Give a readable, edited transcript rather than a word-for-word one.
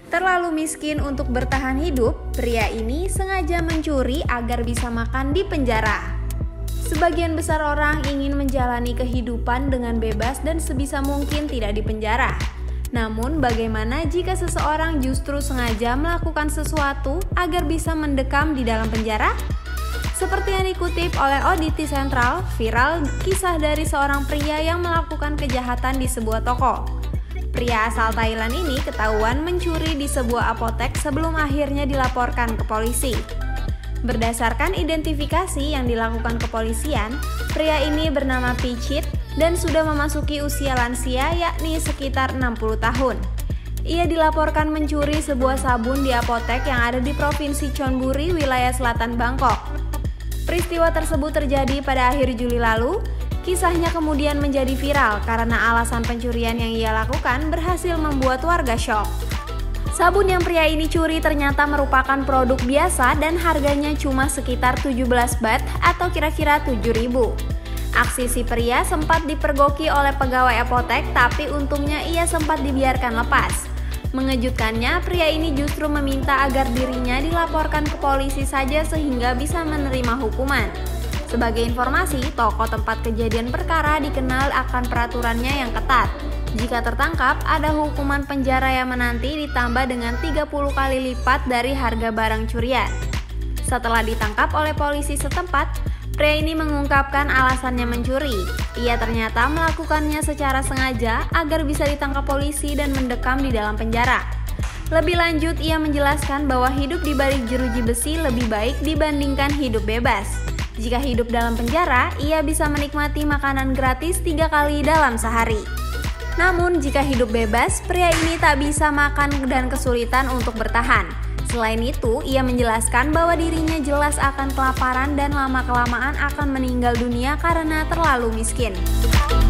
Terlalu miskin untuk bertahan hidup, pria ini sengaja mencuri agar bisa makan di penjara. Sebagian besar orang ingin menjalani kehidupan dengan bebas dan sebisa mungkin tidak dipenjara. Namun, bagaimana jika seseorang justru sengaja melakukan sesuatu agar bisa mendekam di dalam penjara? Seperti yang dikutip oleh Auditi Sentral, viral kisah dari seorang pria yang melakukan kejahatan di sebuah toko. Pria asal Thailand ini ketahuan mencuri di sebuah apotek sebelum akhirnya dilaporkan ke polisi. Berdasarkan identifikasi yang dilakukan kepolisian, pria ini bernama Pichit dan sudah memasuki usia lansia yakni sekitar 60 tahun. Ia dilaporkan mencuri sebuah sabun di apotek yang ada di Provinsi Chonburi, wilayah selatan Bangkok. Peristiwa tersebut terjadi pada akhir Juli lalu. Kisahnya kemudian menjadi viral karena alasan pencurian yang ia lakukan berhasil membuat warga syok. Sabun yang pria ini curi ternyata merupakan produk biasa dan harganya cuma sekitar 17 baht atau kira-kira 7.000. Aksi si pria sempat dipergoki oleh pegawai apotek, tapi untungnya ia sempat dibiarkan lepas. Mengejutkannya, pria ini justru meminta agar dirinya dilaporkan ke polisi saja sehingga bisa menerima hukuman. Sebagai informasi, toko tempat kejadian perkara dikenal akan peraturannya yang ketat. Jika tertangkap, ada hukuman penjara yang menanti ditambah dengan 30 kali lipat dari harga barang curian. Setelah ditangkap oleh polisi setempat, pria ini mengungkapkan alasannya mencuri. Ia ternyata melakukannya secara sengaja agar bisa ditangkap polisi dan mendekam di dalam penjara. Lebih lanjut, ia menjelaskan bahwa hidup di balik jeruji besi lebih baik dibandingkan hidup bebas. Jika hidup dalam penjara, ia bisa menikmati makanan gratis 3 kali dalam sehari. Namun, jika hidup bebas, pria ini tak bisa makan dan kesulitan untuk bertahan. Selain itu, ia menjelaskan bahwa dirinya jelas akan kelaparan dan lama-kelamaan akan meninggal dunia karena terlalu miskin.